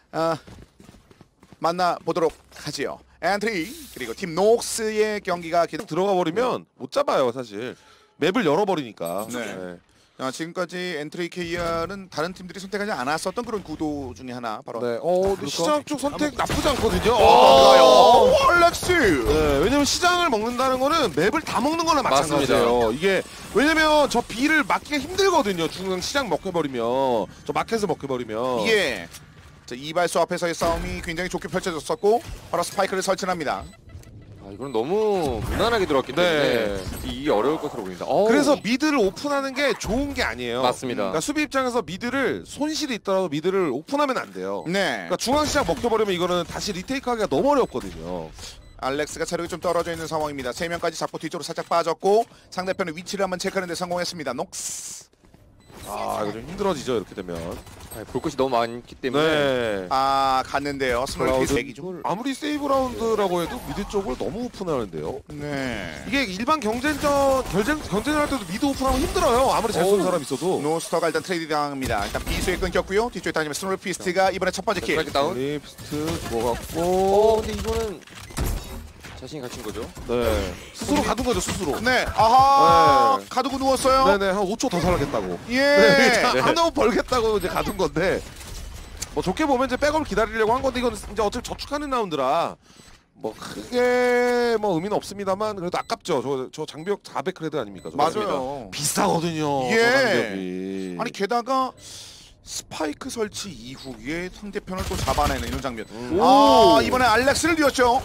만나보도록 하지요. 엔트리 그리고 팀 녹스의 경기가 들어가 버리면 못 잡아요 사실. 맵을 열어버리니까. 네. 지금까지 엔트리 KR은 다른 팀들이 선택하지 않았었던 그런 구도 중에 하나 바로. 네. 시장 쪽 선택 나쁘지 않거든요. 들어가요. 알렉스. 네. 왜냐면 시장을 먹는다는 거는 맵을 다 먹는 거나 마찬가지예요. 이게 왜냐면 저 B를 막기가 힘들거든요. 중앙 시장 먹혀버리면 저 마켓을 먹혀버리면. 예. 자, 이발소 앞에서의 싸움이 굉장히 좋게 펼쳐졌었고 바로 스파이크를 설치합니다. 이건 너무 무난하게 들어왔기 때문에 이게 어려울 것으로 보입니다. 그래서 미드를 오픈하는 게 좋은 게 아니에요. 맞습니다. 그러니까 수비 입장에서 미드를 손실이 있더라도 미드를 오픈하면 안 돼요. 네. 그러니까 중앙시장 먹혀버리면 이거는 다시 리테이크하기가 너무 어렵거든요. 알렉스가 체력이 좀 떨어져 있는 상황입니다. 3명까지 잡고 뒤쪽으로 살짝 빠졌고 상대편의 위치를 한번 체크하는 데 성공했습니다. 녹스. 이거 좀 힘들어지죠 이렇게 되면. 볼 것이 너무 많기 때문에. 네. 갔는데요. 스몰피스 대기 중. 아무리 세이브 라운드라고 해도 미드 쪽을 너무 오픈하는데요. 네. 이게 일반 경쟁을 할 때도 미드 오픈하면 힘들어요. 아무리 잘 쏘는 사람 있어도. 노스터가 일단 트레이드 당합니다. 일단 B수에 끊겼고요. 뒤쪽에 다니면 스몰피스트가 이번에 첫 번째 킬. 다운. 피스트 죽어갔고. 근데 이거는 자신이 갇힌 거죠. 네. 스스로 가둔 거죠 스스로. 네. 아하. 네. 가두고 누웠어요. 네네 한 5초 더 살겠다고. 예. 한번 벌겠다고 이제 가둔 건데. 뭐 좋게 보면 이제 백업을 기다리려고 한 건데 이건 이제 어차피 저축하는 라운드라 뭐 크게 뭐 의미는 없습니다만 그래도 아깝죠. 저 장벽 400크레드 아닙니까? 맞아요. 비싸거든요. 예. 저 장벽이. 아니 게다가 스파이크 설치 이후에 상대편을 또 잡아내는 이런 장면. 이번에 알렉스를 뉘었죠.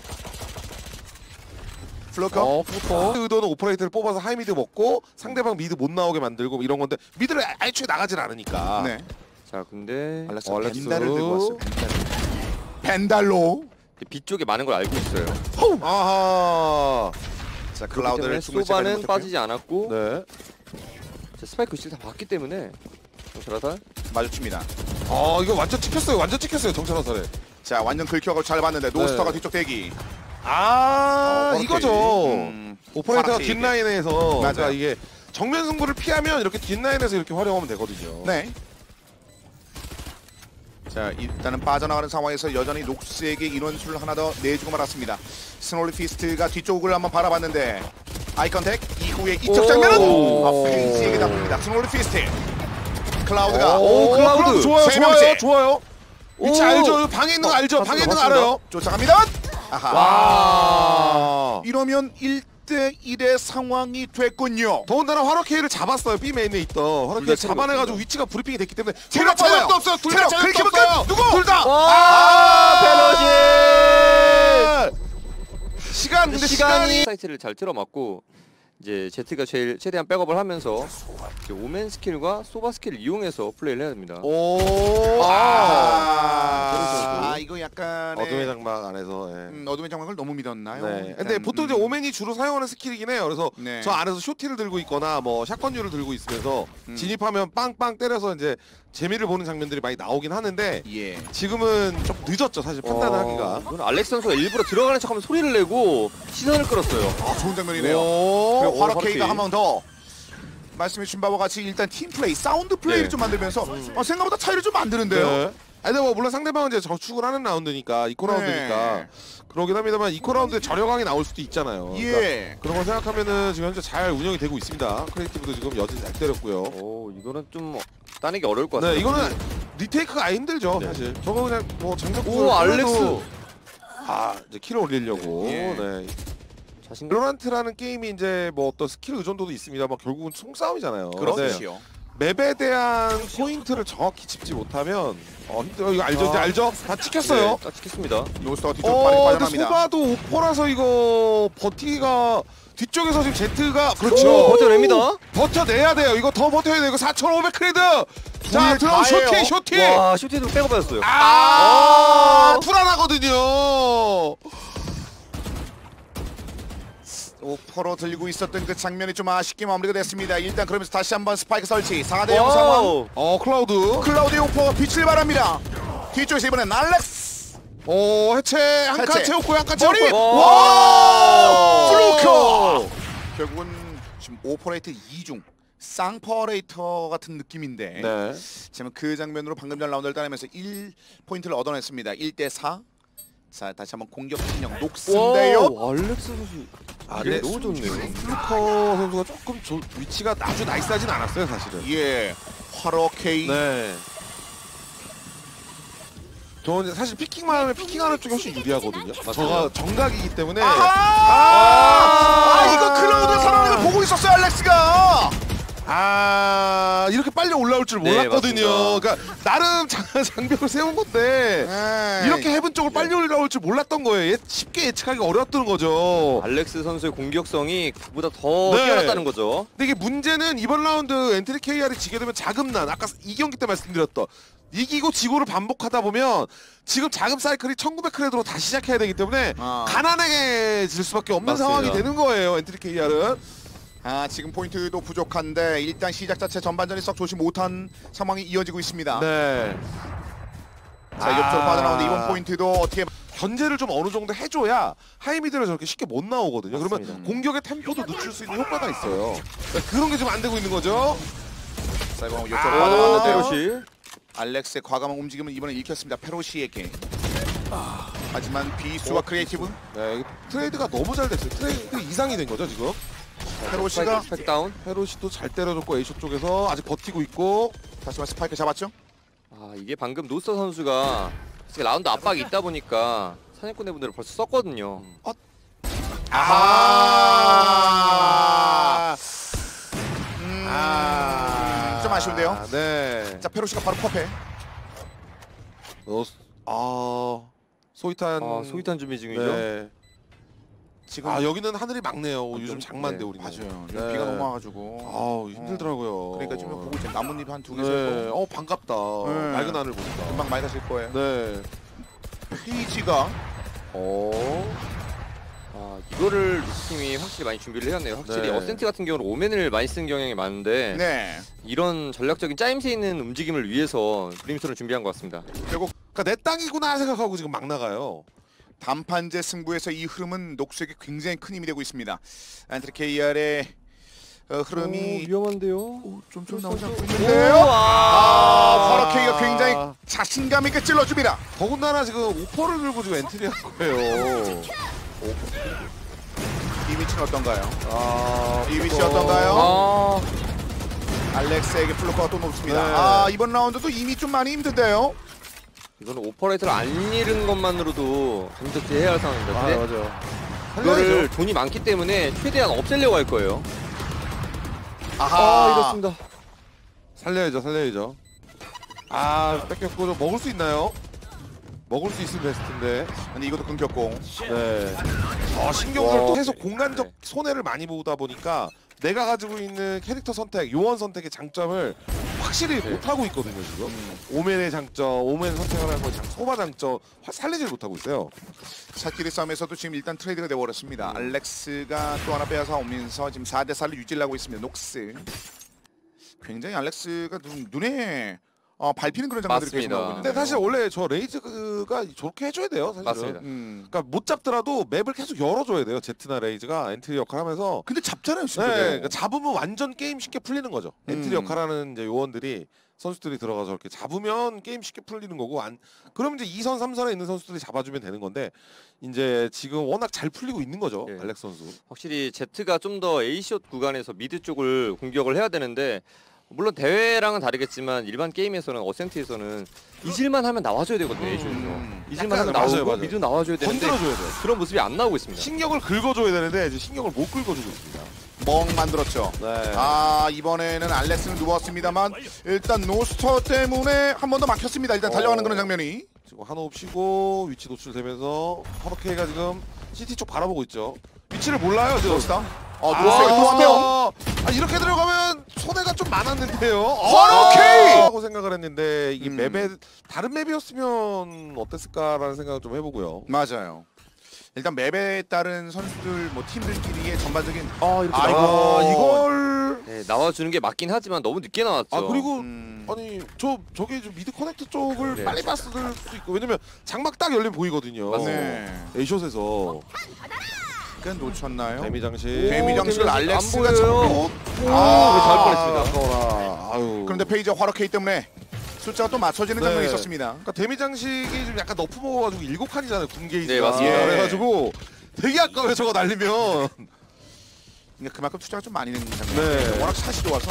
플로커. 의도는 오퍼레이터를 뽑아서 하이미드 먹고 상대방 미드 못 나오게 만들고 이런 건데 미드를 애초에 나가질 않으니까. 네. 자, 근데 알렉스 벤달을 들고 왔어요. 벤달로. B 쪽에 많은 걸 알고 있어요. 아하. 자, 클라우드를 소바는 빠지지 않았고. 네. 자, 스파이크 실 다 봤기 때문에 정찰화살 마주칩니다. 이거 완전 찍혔어요. 완전 찍혔어요. 정찰화살에. 자, 완전 긁혀가지고 잘 봤는데 노스터가 뒤쪽 대기. 이거죠. 오퍼레이터가 파랗게 뒷라인에서 맞아요. 그러니까 이게 정면 승부를 피하면 이렇게 뒷라인에서 이렇게 활용하면 되거든요. 네. 자, 일단은 빠져나가는 상황에서 여전히 녹스에게 인원수를 하나 더 내주고 말았습니다. 스몰리 피스트가 뒤쪽을 한번 바라봤는데 아이 컨택 이후에 이쪽 장면은 페이지에게 닿습니다. 스몰리 피스트. 클라우드가 클라우드 좋아요. 위치 알죠? 방에 있는 거 알죠? 방에 있는 거 알아요. 쫓아갑니다. 와. 이러면 1대1의 상황이 됐군요. 더군다나 화로케이를 잡았어요. B 메인에 있던 화로케이 잡아내가지고 위치가 브리핑이 됐기 때문에 체력 체력도 없어요. 둘 다 체력도 없어요. 누구? 둘 다. 페러시. 시간 근데 시간이 사이트를 잘 틀어맞고 이제 제트가 제일 최대한 백업을 하면서 이제 오멘 스킬과 소바 스킬을 이용해서 플레이를 해야 됩니다. 이거 약간의 어둠의 장막 안에서. 어둠의 장막을 너무 믿었나요? 네. 근데 보통 이제 오멘이 주로 사용하는 스킬이긴 해요. 그래서 저 안에서 쇼티를 들고 있거나 뭐 샷건류를 들고 있으면서 진입하면 빵빵 때려서 이제 재미를 보는 장면들이 많이 나오긴 하는데 지금은 좀 늦었죠 사실 판단을 하기가. 이건 알렉스 선수가 일부러 들어가는 척하면 소리를 내고 시선을 끌었어요. 좋은 장면이네요. 그리고 화로케이가 한 번 더 말씀해 주신 바와 같이 일단 팀 플레이, 사운드 플레이를 좀 만들면서 생각보다 차이를 좀 만드는데요. 근데 뭐 물론 상대방은 이제 저축을 하는 라운드니까 이코 라운드니까 그러긴 합니다만 이코 라운드에 저렴하게 나올 수도 있잖아요. 그러니까 그런 걸 생각하면은 지금 현재 잘 운영이 되고 있습니다. 크리에이티브도 지금 여전히 잘 때렸고요. 이거는 좀 따내기 어려울 것 같아요. 네, 이거는 리테이크가 아예 힘들죠 사실. 저거 그냥 뭐 장작. 알렉스. 이제 킬을 올리려고. 네. 로란트라는 게임이 이제 뭐 어떤 스킬 의존도도 있습니다만 결국은 총싸움이잖아요. 그렇죠. 맵에 대한 포인트를 정확히 짚지 못하면 힘들어. 이거 알죠? 이제 알죠? 다 찍혔어요. 다 찍혔습니다. 노스터가 뒤쪽으로 빠르게 빠져나갑니다. 소바도 오퍼라서 이거 버티기가 뒤쪽에서 지금 제트가 그렇죠. 버텨냅니다. 버텨내야 돼요. 이거 더 버텨야 돼요. 이거 4,500크레드. 자, 들어온 쇼티. 와, 쇼티도 백업받았어요. 불안하거든요. 오퍼로 들고 있었던 그 장면이 좀 아쉽게 마무리가 됐습니다. 일단 그러면서 다시 한번 스파이크 설치 4대 0 상황. 클라우드의 오퍼가 빛을 발합니다. 뒤쪽에서 이번엔 알렉스. 해체 한 칸 채웠고요. 한 칸 채웠고요. 와! 플루커. 결국은 지금 오퍼레이트 2중 쌍퍼레이터 같은 느낌인데 네. 지금 그 장면으로 방금 전 라운드를 따내면서 1포인트를 얻어냈습니다. 1대4. 자, 다시 한번 공격 진영 녹스인데요. 알렉스 선수. 아, 네, 네. 너무 좋네요. 플루커 선수가 조금 위치가 아주 나이스하진 않았어요, 사실은. 예. 화로 K. 네. 저는 사실 피킹하는 쪽이 훨씬 유리하거든요. 저가 정각이기 때문에. 이거 클라우드 상황을 보고 있었어요, 알렉스가. 이렇게 빨리 올라올 줄 네, 몰랐거든요. 맞습니다. 그러니까 나름 장벽을 세운 건데 네. 이렇게 해븐 쪽을 빨리 올라올 줄 몰랐던 거예요. 쉽게 예측하기가 어려웠던 거죠. 알렉스 선수의 공격성이 그보다 더 네. 뛰어났다는 거죠. 근데 이게 문제는 이번 라운드 엔트리 KR이 지게 되면 자금난, 아까 이 경기 때 말씀드렸던 이기고 지고를 반복하다 보면 지금 자금 사이클이 1900크레드로 다시 시작해야 되기 때문에 가난해질 수밖에 없는 맞습니다. 상황이 되는 거예요, 엔트리 KR은. 지금 포인트도 부족한데 일단 시작 자체 전반전이 썩 좋지 못한 상황이 이어지고 있습니다. 네. 자, 옆쪽으로 빠져나오는데 이번 포인트도 어떻게 견제를 좀 어느 정도 해줘야 하이미드를 저렇게 쉽게 못 나오거든요. 맞습니다. 그러면 공격의 템포도 늦출 수 있는 효과가 있어요. 그런 게 좀 안 되고 있는 거죠. 자, 이번 옆쪽으로 빠져나오는데 페로시. 알렉스의 과감한 움직임은 이번에 읽혔습니다. 페로시에게. 하지만 비수와 크리에이티브 네, 트레이드가 너무 잘 됐어요. 트레이드 이상이 된 거죠, 지금. 페로시가 스펙다운. 페로시도 잘 때려줬고 A쇼 쪽에서 아직 버티고 있고. 다시 한번 스파이크 잡았죠? 이게 방금 노스터 선수가 솔직히 라운드 압박이 있다 보니까 사냥꾼의 분들을 벌써 썼거든요. 좀 아쉬운데요. 네. 자, 페로시가 바로 컵에. 소이탄. 소이탄 준비 중이죠. 네. 지금 여기는 하늘이 막네요. 요즘 장마인데 네, 우리는. 맞아요. 네. 비가 너무 와가지고. 힘들더라고요. 그러니까 지금 보고 있죠. 나뭇잎 한 두 개 네. 세고 반갑다. 네. 맑은 하늘 보니까. 금방 맑아질 거예요. 네. 페이지가 이거를 루스팀이 확실히 많이 준비를 해왔네요. 확실히 네. 어센트 같은 경우는 오맨을 많이 쓴 경향이 많은데 네. 이런 전략적인 짜임새 있는 움직임을 위해서 브림스톤을 준비한 것 같습니다. 결국 그러니까 내 땅이구나 생각하고 지금 막 나가요. 단판제 승부에서 이 흐름은 녹수에게 굉장히 큰 힘이 되고 있습니다. 엔트리 KR의 흐름이 위험한데요. 좀 나오지 않고 오, 있는데요. 바로 K가 굉장히 자신감 있게 찔러줍니다. 더군다나 지금 오퍼를 들고 지금 엔트리 한 거예요. 이 위치는 어떤가요? 이 위치 어떤가요? 알렉스에게 플로커가 또 높습니다. 네. 이번 라운드도 이미 좀 많이 힘든데요. 이거는 오퍼레이터를 안 잃은 것만으로도 감독이 해야 할 상황입니다. 근데 맞아요. 이거를 돈이 많기 때문에 최대한 없애려고 할 거예요. 이렇습니다. 살려야죠. 뺏겼고 좀 먹을 수 있나요? 먹을 수 있으면 베스트인데. 근데 이것도 끊겼고. 네. 신경을 계속 공간적 손해를 많이 보다 보니까 내가 가지고 있는 캐릭터 선택, 요원 선택의 장점을 확실히 못하고 있거든요, 지금. 오맨의 장점, 오맨 선택을 하는 거 소바 장점 살리질 못하고 있어요. 사키리 싸움에서도 지금 일단 트레이드가 되어버렸습니다. 알렉스가 또 하나 빼앗아 오면서 지금 4대4를 유지를 하고 있습니다. 녹스. 굉장히 알렉스가 눈에 밟히는 그런 장면들이 계속 맞습니다. 나오고 있는데 근데 사실 원래 저 레이즈가 저렇게 해줘야 돼요, 사실은. 맞습니다. 그러니까 못 잡더라도 맵을 계속 열어줘야 돼요, 제트나 레이즈가 엔트리 역할을 하면서. 근데 잡잖아요, 네, 지금. 그러니까 잡으면 완전 게임 쉽게 풀리는 거죠. 엔트리 역할하는 이제 요원들이 선수들이 들어가서 이렇게 잡으면 게임 쉽게 풀리는 거고 그럼 이제 2선, 3선에 있는 선수들이 잡아주면 되는 건데 이제 지금 워낙 잘 풀리고 있는 거죠, 네. 알렉스 선수. 확실히 제트가 좀 더 A숏 구간에서 미드 쪽을 공격을 해야 되는데 물론 대회랑은 다르겠지만 일반 게임에서는 어센트에서는 이질만 하면 나와줘야 되거든요. A숏에서 이질만 하면 맞아요, 나오고 맞아요. 미드 나와줘야 되는데 건드려줘야 돼요. 그런 모습이 안 나오고 있습니다. 신경을 긁어줘야 되는데 이제 신경을 못 긁어주고 있습니다. 멍 만들었죠. 네. 이번에는 알렉스는 누웠습니다만 일단 노스터 때문에 한 번 더 막혔습니다. 일단 달려가는 그런 장면이. 지금 한호흡 쉬고 위치 노출되면서 허버케이가 지금 CT 쪽 바라보고 있죠. 위치를 몰라요, 지금. 노스터. 노스터가 또 한 명. 이렇게 들어가면 손해가 좀 많았는데요. 허버케이! 하고 생각을 했는데 이게 맵에 다른 맵이었으면 어땠을까라는 생각을 좀 해보고요. 맞아요. 일단 맵에 따른 선수들 팀들끼리의 전반적인 이렇게 이걸 네, 나와주는 게 맞긴 하지만 너무 늦게 나왔죠. 그리고 아니 저게 좀 미드 커넥터 쪽을 네. 빨리 봤을 수도 있고 왜냐면 장막 딱 열리면 보이거든요. 맞습니다. 네. A숏에서 약간 놓쳤나요? 데미 장식. 데미 장식을 알렉스가 안 보여요. 잡고 잘 뻔했습니다. 아까워라. 아유. 그런데 페이지가 화력케이 때문에 숫자가 또 맞춰지는 네. 장면이 있었습니다. 그러니까 데미 장식이 좀 약간 너프 먹어가지고 7칸이잖아요. 군게이지가. 네, 맞습니다. 예. 그래가지고 되게 아까워요. 저거 날리면. 그러니까 그만큼 투자가 좀 많이 되는 장면. 네. 워낙 샷이 좋아서.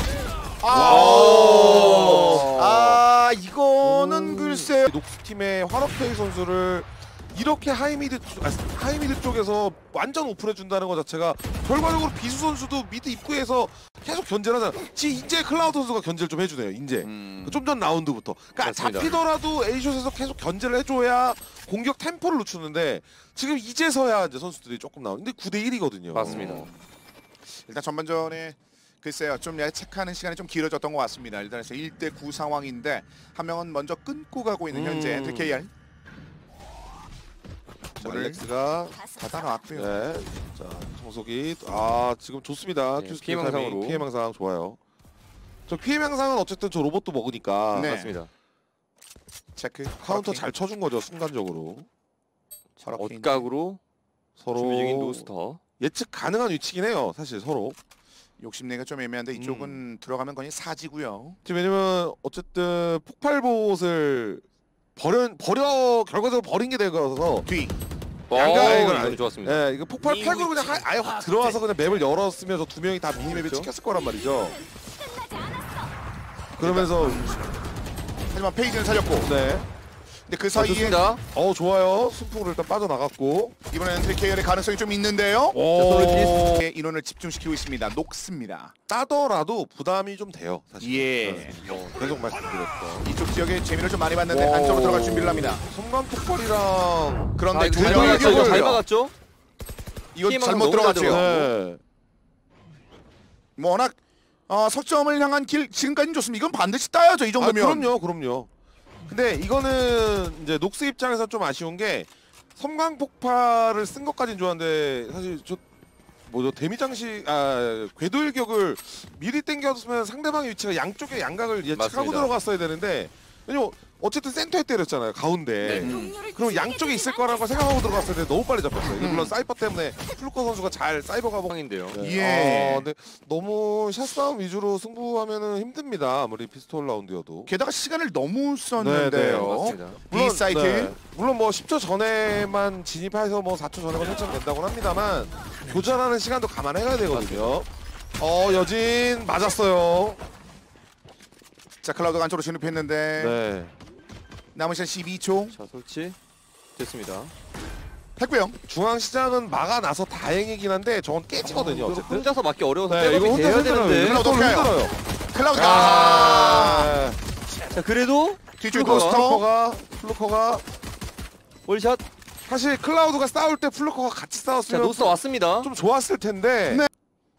이거는 글쎄. 녹스 팀의 화력페이 선수를 이렇게 하이미드 쪽에서 완전 오픈해 준다는 것 자체가 결과적으로 비수 선수도 미드 입구에서 계속 견제를 하잖아. 지금 이제 클라우드 선수가 견제를 좀 해주네요. 이제 좀 전 라운드부터. 그러니까 맞습니다. 잡히더라도 A숏에서 계속 견제를 해줘야 공격 템포를 늦추는데 지금 이제서야 이제 선수들이 조금 나오는데 9대 1이거든요. 맞습니다. 일단 전반전에 글쎄요 좀 체크하는 시간이 좀 길어졌던 것 같습니다. 일단 1대9 상황인데 한 명은 먼저 끊고 가고 있는 현재 엔트KR. 자, 알렉스가 다 나왔고요. 네. 자, 정석이 지금 좋습니다. 네, 큐스 피해 망상으로. 피해 망상 좋아요. 저 피해 망상은 어쨌든 저 로봇도 먹으니까 네. 맞습니다. 체크. 카운터 잘 쳐준 거죠 순간적으로. 엇각으로 서로 준비 중인 노스터. 예측 가능한 위치긴 해요. 사실 서로. 욕심내가 좀 애매한데 이쪽은 들어가면 거의 사지고요. 지금 왜냐면 어쨌든 폭발봇을 버려 결과적으로 버린 게 되어서 뒤. 이건 좋았습니다. 네, 이거 폭발 팔구로 그냥 아예 확 들어와서 그냥 맵을 열었으면 저 두 명이 다 미니맵에 그렇죠. 찍혔을 거란 말이죠. 그러면서 하지만 페이지는 살렸고. 네. 근데 그 사이에 좋습니다. 좋아요. 순풍으로 일단 빠져나갔고. 이번엔 엔트KR의 가능성이 좀 있는데요. 오. 인원을 집중시키고 있습니다. 녹스입니다. 따더라도 부담이 좀 돼요. 사실. 예. 네. 계속 말씀드렸던. 이쪽 지역에 재미를 좀 많이 봤는데 안쪽으로 들어갈 준비를 합니다. 성광 폭발이랑 그런데 이거 두 잘 명을 막았죠. 이거 잘 이겨버려요. 막았죠. 이거 피해망상 잘못 너무 들어갔죠. 네. 뭐 워낙 석점을 향한 길 지금까지는 좋습니다. 이건 반드시 따야죠. 이 정도면. 그럼요. 근데 이거는 이제 녹스 입장에서 좀 아쉬운 게 섬광 폭발을 쓴 것까진 좋았는데 사실 데미 장식 궤도일격을 미리 땡겨줬으면 상대방의 위치가 양쪽에 양각을 예측하고 맞습니다. 들어갔어야 되는데 왜냐면 어쨌든 센터에 때렸잖아요 가운데. 그럼 양쪽에 있을 거라는 걸 생각하고 들어갔을 때 너무 빨리 잡혔어요. 이게 물론 사이퍼 때문에 플루커 선수가 잘 사이버가 상인데요. 예. 근데 너무 샷싸움 위주로 승부하면은 힘듭니다. 아무리 피스톨 라운드여도. 게다가 시간을 너무 네, 썼는데요. 맞습니다. B 사이트. 물론 뭐 10초 전에만 진입해서 뭐 4초 전에만 설정된다고 합니다만 교전하는 시간도 감안해야 되거든요. 여진 맞았어요. 자 클라우드가 안쪽으로 진입했는데 네. 남은 시간 12초. 자 설치 됐습니다. 했고요. 중앙시장은 막아놔서 다행이긴 한데 저건 깨지거든요. 이거 어쨌든. 혼자서 맞기 어려워서 네, 이거 백업이 혼자 돼야 되는데. 클라우드 힘들어요. 클라우드가 자 그래도 뒤쪽 플루커가. 고스터. 플루커가 월샷. 사실 클라우드가 싸울 때 플루커가 같이 자 싸웠으면 노스 왔습니다. 좀 좋았을 텐데. 네.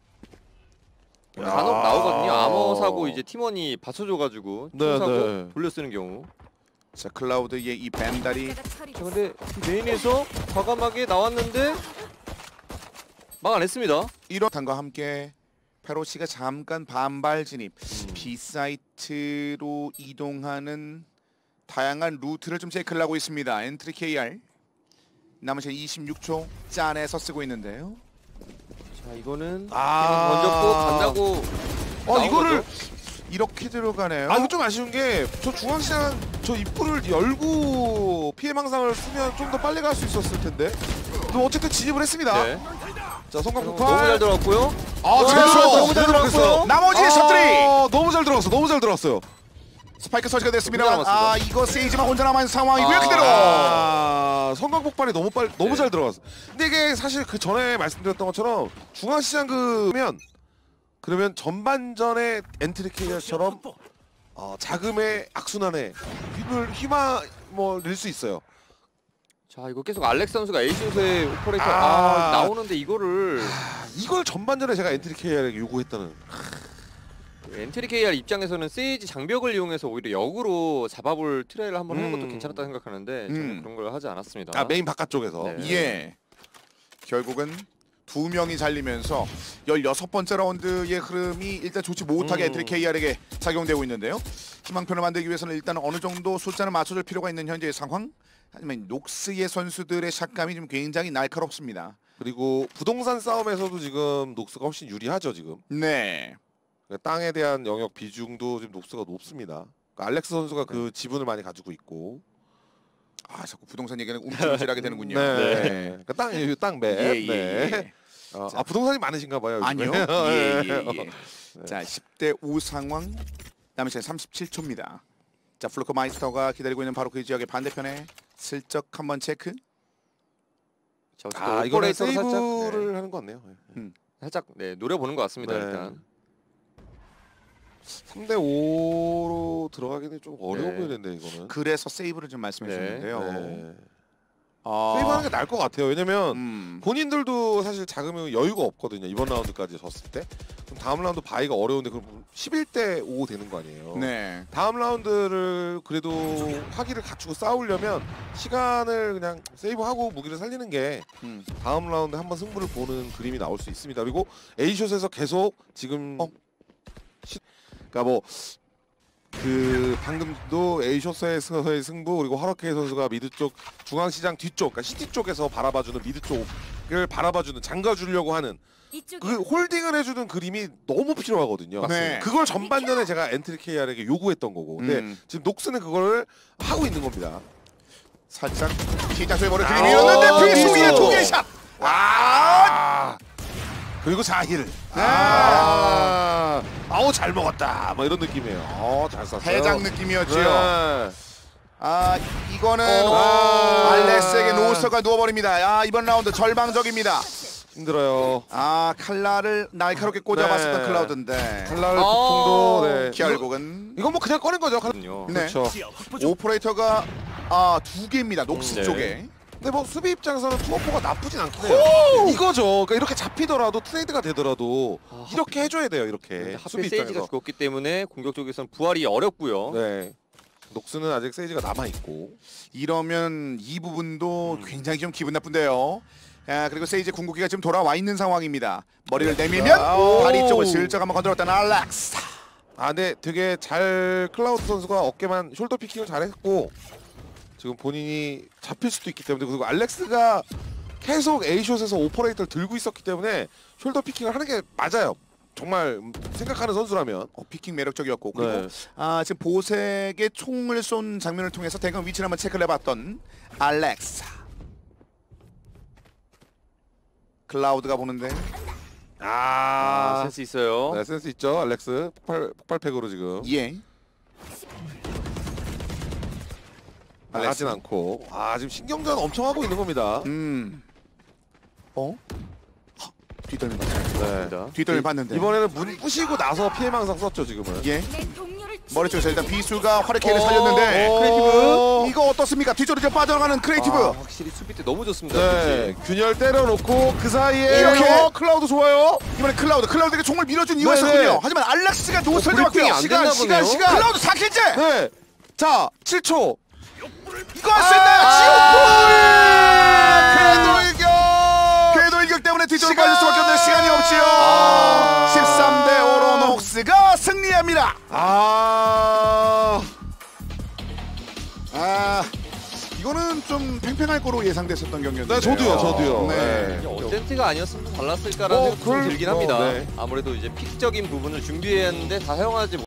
간혹 나오거든요. 아머 사고 이제 팀원이 받쳐줘가지고 네, 총 사고 네. 돌려 쓰는 경우. 자 클라우드의 이 벤달이 자 근데 메인에서 과감하게 나왔는데 막아냈습니다. 이런 탄과 함께 페로시가 잠깐 반발 진입. B 사이트로 이동하는 다양한 루트를 좀 체크를 하고 있습니다. 엔트리 KR 남은 시간 26초 짠에서 쓰고 있는데요. 자 이거는 아. 던졌고 간다고. 이거를 이렇게 들어가네요. 이거 좀 아쉬운 게 저 중앙시장 저 입구를 열고 피해 망상을 쓰면 좀 더 빨리 갈 수 있었을 텐데. 근데 어쨌든 진입을 했습니다. 네. 자 성광 너무 폭발. 잘 들어갔고요. 최소! 너무 잘 들어갔고요. 나머지 셔틀이 너무 잘 들어갔어. 너무 잘 들어갔어요. 스파이크 설치가 됐습니다. 너무 잘 맞습니다. 이거 세이지만 혼자 남은 상황이고요. 그대로. 성광 폭발이 너무 잘 들어갔어. 근데 이게 사실 그 전에 말씀드렸던 것처럼 중앙시장 그러면 전반전의 엔트리 KR처럼 자금의 악순환에 휘말릴 수 있어요. 자 이거 계속 알렉스 선수가 에이스의 오퍼레이터 나오는데 이거를 이걸 전반전에 제가 엔트리 KR에게 요구했다는. 엔트리 KR 입장에서는 세이지 장벽을 이용해서 오히려 역으로 잡아볼 트레이를 한번 하는 것도 괜찮다 생각하는데 저는 그런 걸 하지 않았습니다. 메인 바깥쪽에서. 네. 예. 결국은 두 명이 잘리면서 16번째 라운드의 흐름이 일단 좋지 못하게 엔트리 KR에게 작용되고 있는데요. 희망편을 만들기 위해서는 일단 어느 정도 숫자를 맞춰줄 필요가 있는 현재의 상황. 하지만 녹스의 선수들의 샷감이 좀 굉장히 날카롭습니다. 그리고 부동산 싸움에서도 지금 녹스가 훨씬 유리하죠 지금. 네. 땅에 대한 영역 비중도 지금 녹스가 높습니다. 그러니까 알렉스 선수가 그 지분을 많이 가지고 있고. 아 자꾸 부동산 얘기는 움찔움찔하게 되는군요. 네. 그러니까 땅 맵. 예. 네. 아 부동산이 많으신가 봐요. 요즘에. 아니요. 예. 네. 자 10대 5 상황. 남은 시간 37초입니다. 자 플루커 마이스터가 기다리고 있는 바로 그 지역의 반대편에 슬쩍 한번 체크. 아 이거는 오퍼레이터로 세이브를 살짝 하는 것 같네요. 살짝 노려보는 것 같습니다. 네. 일단 3대 5로 들어가기는 좀 어려워 네. 보이는데 이거는. 그래서 세이브를 좀 말씀해 네. 주셨는데요. 네. 아, 세이브하는 게 나을 것 같아요. 왜냐면 본인들도 사실 자금이 여유가 없거든요. 이번 라운드까지 졌을 때. 그럼 다음 라운드 바이가 어려운데 그럼 11대 5 되는 거 아니에요. 네. 다음 라운드를 그래도 화기를 갖추고 싸우려면 시간을 그냥 세이브하고 무기를 살리는 게 다음 라운드 한번 승부를 보는 그림이 나올 수 있습니다. 그리고 A숏에서 계속 지금 그러니까 뭐 그 방금도 A숏에서의 승부 그리고 하러케이 선수가 미드 쪽 중앙시장 뒤쪽 그러니까 시티 쪽에서 바라봐주는 미드 쪽을 바라봐주는 잠가주려고 하는 그 홀딩을 해주는 그림이 너무 필요하거든요. 네. 그걸 전반전에 제가 엔트리 KR에게 요구했던 거고 근데 지금 녹스는 그걸 하고 있는 겁니다. 살짝 시작소에 머리 들이밀었는데 피수위에 2개 샷. 그리고 자힐. 아우 잘 먹었다. 뭐 이런 느낌이에요. 잘 쐈어요. 해장 느낌이었죠. 네. 아 이거는 알렉스에게 노스가 누워버립니다. 이번 라운드 절망적입니다. 힘들어요. 칼날을 날카롭게 꽂아봤었던 네. 클라우드인데 칼날 보통도 네. 결국은 이건 뭐 그냥 꺼낸 거죠. 네. 그렇죠. 오퍼레이터가 2개입니다. 녹스 네. 쪽에. 근데 뭐 수비 입장에서는 투어포가 나쁘진 않긴 해요. 이거죠. 그러니까 이렇게 잡히더라도 트레이드가 되더라도 이렇게 해줘야 돼요. 이렇게 하필 세이지가 죽었기 때문에 공격 쪽에서는 부활이 어렵고요. 네. 녹스는 아직 세이지가 남아 있고. 이러면 이 부분도 굉장히 좀 기분 나쁜데요. 그리고 세이지 궁극기가 지금 돌아와 있는 상황입니다. 머리를 내밀면 다리 쪽을 슬쩍 한번 건드렸던 알렉스. 네, 되게 잘 클라우드 선수가 어깨만 숄더 피킹을 잘했고 지금 본인이 잡힐 수도 있기 때문에 그리고 알렉스가 계속 A숏에서 오퍼레이터를 들고 있었기 때문에 숄더 피킹을 하는 게 맞아요. 정말 생각하는 선수라면 피킹 매력적이었고 그리고 네. 지금 보색에 총을 쏜 장면을 통해서 대강 위치를 한번 체크를 해봤던 알렉스. 클라우드가 보는데 센스 있어요. 네, 센스 있죠. 알렉스 폭발팩으로 지금 예. 나가진 않고 지금 신경전 엄청 하고 있는 겁니다. 뒷덜미 봤어요. 네. 뒷덜미 봤는데 이번에는 문 부시고 나서 피해망상 썼죠 지금은. 예. 머리 쪽에서 일단 비수가 화력케이를 살렸는데 크리에이티브 이거 어떻습니까? 뒤쪽으로 좀 빠져나가는 크리에이티브. 확실히 수비 때 너무 좋습니다. 네. 균열 때려놓고 그 사이에 이렇게 클라우드 좋아요. 이번에 클라우드에게 총을 밀어준 이유였었군요. 네. 하지만 알렉스가 노스를 브리핑이 잡았고요. 안 됐나 보네요. 시간. 클라우드 4킬째. 네. 자 7초. 이거 할 수 있나요? 지오폴! 궤도 일격 때문에 뒤쪽으로 빠질 수밖에 없는 시간이 없지요. 13대 5로 녹스가 승리합니다. 이거는 좀 팽팽할 거로 예상됐었던 경기였는데. 네, 저도요. 네. 어센트가 아니었으면 달랐을까라는 생각이 좀 들긴 합니다. 네. 아무래도 이제 픽적인 부분을 준비했는데 다 사용하지